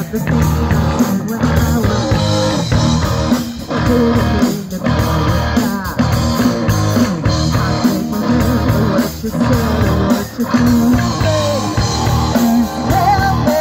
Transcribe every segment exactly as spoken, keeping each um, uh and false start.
the things I said when I was I couldn't mean that I was I can't remember what you said or what you did. Tell me,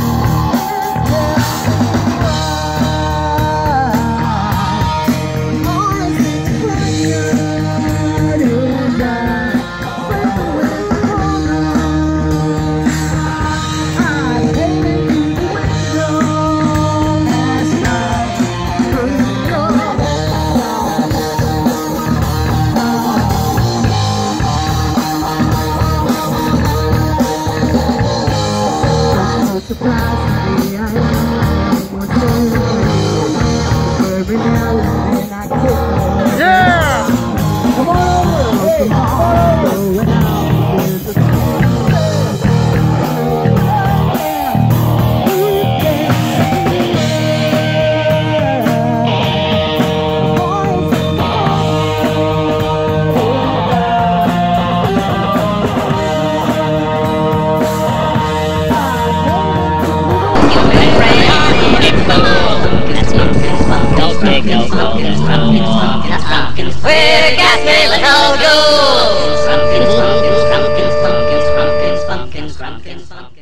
surprise me, I am one day. Every now and then I kiss. Yeah! Come on over, hey, come on over. Going out, there's a Where got me little gold? Pumpkins, pumpkins, pumpkins, pumpkins, pumpkins, pumpkins, pumpkins, pumpkins.